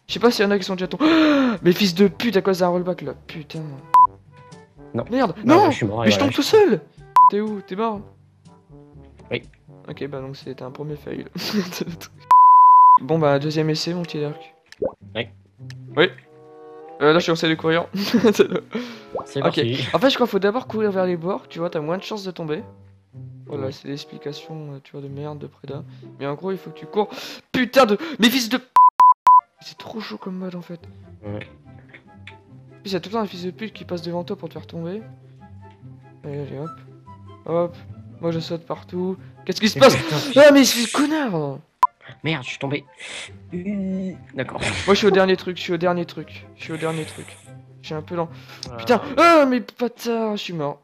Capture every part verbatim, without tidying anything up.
Je sais pas s'il y en a qui sont déjà tombés. Oh, mais fils de pute à cause d'un rollback là. Putain. Non. Merde. Bah, non bah, je suis mort, mais je voilà, tombe tout seul. T'es où? T'es mort? Oui. Ok, bah donc c'était un premier fail. Bon bah deuxième essai mon petit Dark. Oui. Oui. Euh, là je suis censé de courir. C'est Ok. parti. En fait je crois qu'il faut d'abord courir vers les bords, tu vois, t'as moins de chances de tomber. Voilà, Oui. c'est l'explication, euh, tu vois, de merde de Preda. Mais en gros il faut que tu cours. Putain de... Mais fils de... C'est trop chaud comme mode en fait. Ouais. En plus, il y a tout le temps un fils de pute qui passe devant toi pour te faire tomber. Allez, allez, hop. Hop. Moi, je saute partout. Qu'est-ce qui se Mais passe? putain, Ah, mais c'est connard! Merde, je suis tombé. D'accord. Moi, je suis au dernier truc, je suis au dernier truc. Je suis au dernier truc. Je suis un peu lent. Voilà. Putain! Ah, mais bâtard! Je suis mort.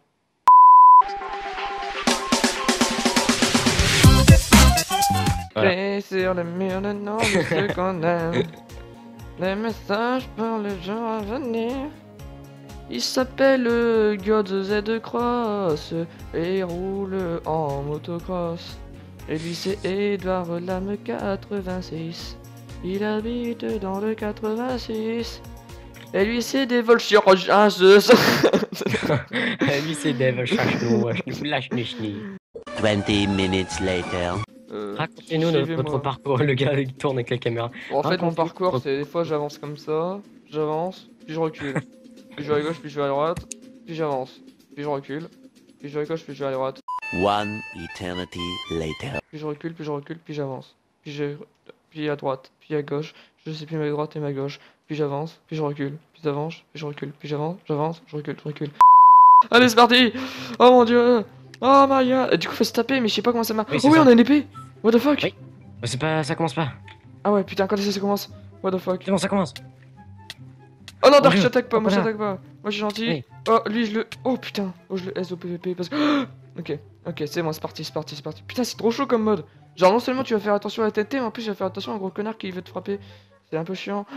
Voilà. Et sur le mur le nom de ceux qu'on aime. Les messages pour les gens à venir. Il s'appelle God Z Cross et il roule en motocross. Et lui c'est Edouard Lame quatre-vingt-six. Il habite dans le quatre-vingt-six. Et lui c'est des vols sur un zeus. Lui c'est Dev, lâche Nishni. twenty minutes later. Euh, Racontez-nous notre- suivez-moi. votre parcours, le gars qui tourne avec la caméra. Bon, en fait mon Racontez-nous parcours votre- c'est des fois j'avance comme ça, j'avance, puis je recule. Puis je vais à gauche, puis je vais à droite, puis j'avance, puis je recule, puis je vais à gauche, puis je vais à droite, One eternity later. puis je recule, puis je recule, puis j'avance, puis je, puis à droite, puis à gauche, je sais plus ma droite et ma gauche, puis j'avance, puis je recule, puis j'avance, puis je recule, puis j'avance, j'avance, je recule, je recule. Allez c'est parti! Oh mon dieu! Oh my god! Et du coup faut se taper, mais je sais pas comment ça marche. Oui, Oh c'est oui ça. on a une épée! What the fuck? Oui. Bah, c'est pas, ça commence pas. Ah ouais putain quand est-ce que ça commence? What the fuck? C'est bon, ça commence. Oh non, Dark, Dieu. je t'attaque pas, Oh, moi je voilà. t'attaque pas. Moi je suis gentil. Oui. Oh, lui je le. Oh putain. Oh, je le S au P V P parce que. Ok, ok, c'est bon, c'est parti, c'est parti, c'est parti. Putain, c'est trop chaud comme mode. Genre, non seulement tu vas faire attention à la T N T, mais en plus tu vas faire attention à un gros connard qui veut te frapper. C'est un peu chiant.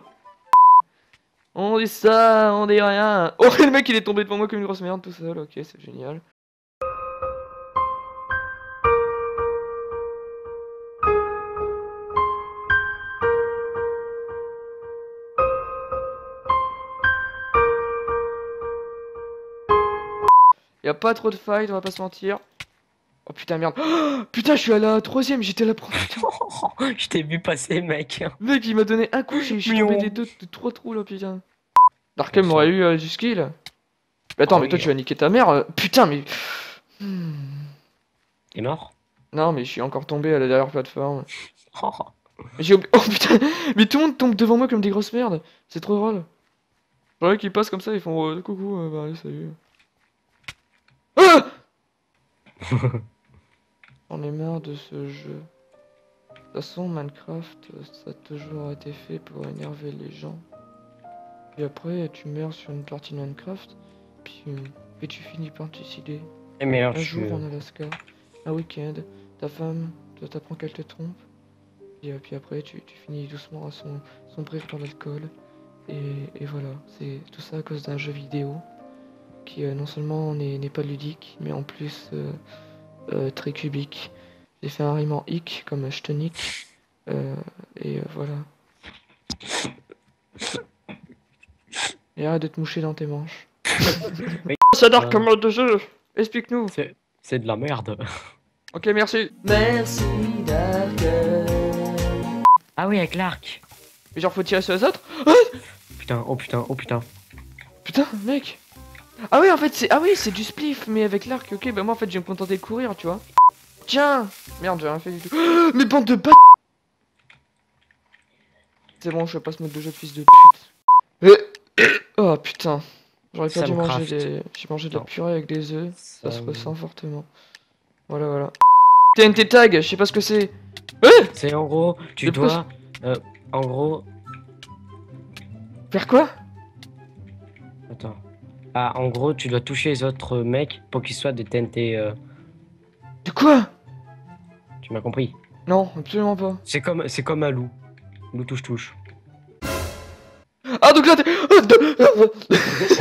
On dit ça, on dit rien. Oh, le mec il est tombé devant moi comme une grosse merde tout seul. Ok, c'est génial. Y'a pas trop de fight, on va pas se mentir. Oh putain, merde. Oh, putain, je suis à la troisième, j'étais à la première. Je t'ai vu passer, mec. Le mec, il m'a donné un coup, je suis Mion. tombé des deux, de trois trous là, putain. Darkem m'aurait eu euh, du skill. Mais attends, Ah mais toi oui. tu vas niquer ta mère. euh, Putain, mais. Hmm. T'es mort? Non, mais je suis encore tombé à la dernière plateforme. Mais j'ai oublié. Oh putain, mais tout le monde tombe devant moi comme des grosses merdes. C'est trop drôle. Genre, eux qui passent comme ça, ils font euh, coucou, euh, bah allez, salut. Ah J'en ai marre de ce jeu. De toute façon, Minecraft, ça a toujours été fait pour énerver les gens. Puis après, tu meurs sur une partie de Minecraft, puis, puis tu finis par te suicider. Eh, mais alors, Un je jour suis- en Alaska, un week-end, ta femme, toi t'apprends qu'elle te trompe, et euh, puis après tu, tu finis doucement à son, sombrer dans l'alcool, et, et voilà, c'est tout ça à cause d'un jeu vidéo qui euh, non seulement n'est n'est pas ludique, mais en plus euh, euh, très cubique. J'ai fait un rime en hic comme je te nique, euh, et euh, voilà. Et arrête de te moucher dans tes manches. Oui. Ça dark Euh. comme mode de jeu. Explique-nous. C'est c'est de la merde. Ok, merci. Merci, Dark. Ah oui, avec l'arc. Mais genre, faut tirer sur les autres? Ah Putain, oh putain, oh putain. putain, mec. Ah oui, en fait, c'est ah oui, c'est du spliff, mais avec l'arc. Ok, bah moi, en fait, je vais me contenter de courir, tu vois. Tiens. Merde, j'ai rien fait du tout. Ah, mais bande de bat. C'est bon, je vais pas ce mode de jeu de fils de pute. Euh, Oh putain. J'aurais pas dû manger Samcraft. des... J'ai mangé de la Non. purée avec des œufs. Ça se Sam- ressent fortement. Voilà, voilà. T N T tag, je sais pas ce que c'est. Euh C'est en gros, tu Le dois. euh, en gros. Faire quoi? Attends. Ah, en gros, tu dois toucher les autres mecs pour qu'ils soient des T N T. euh, De quoi? Tu m'as compris? Non, absolument pas. C'est comme, c'est comme un loup. Loup touche-touche. Ah donc là t'es... Oh, de-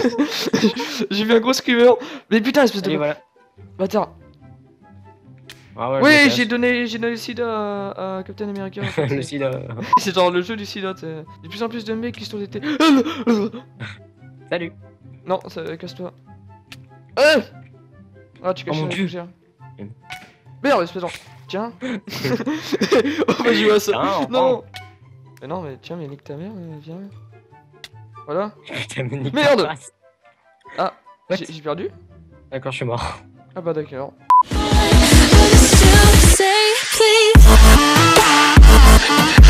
J'ai vu un gros screamer. Mais putain espèce de... Allez, voilà. Bâtard. Ah ouais, Oui, je j'ai casse. donné, j'ai donné le sida à, à Captain America. En fait. Le sida. C'est genre le jeu du sida. t'sais. De plus en plus de mecs qui sont été. Salut. Non, ça, casse-toi. Euh ah, tu Oh caches mon la Dieu. fougère. Merde, espèce d'en. Tiens. On va jouer à ça. Tiens, Non. Mais non, mais tiens, mais nique ta mère, euh, viens. Voilà. Putain, mais nique Merde. ta race. Ah, What? j'ai j'ai perdu. D'accord, je suis mort. Ah bah d'accord. Still say please.